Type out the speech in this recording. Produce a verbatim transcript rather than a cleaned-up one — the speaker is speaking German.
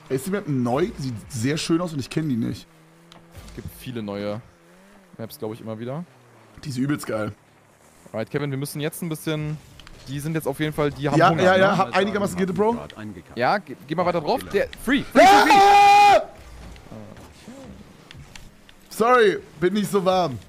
Ist die Map neu? Die sieht sehr schön aus und ich kenne die nicht. Es gibt viele neue Maps, glaube ich, immer wieder. Die ist übelst geil. Alright, Kevin, wir müssen jetzt ein bisschen... Die sind jetzt auf jeden Fall... Die haben Ja, Hunger, ja, ja, ne? hab einigermaßen geht, Bro. Ja, geh, geh mal weiter drauf. Der, free, free, free, free. Ah! Sorry, bin nicht so warm.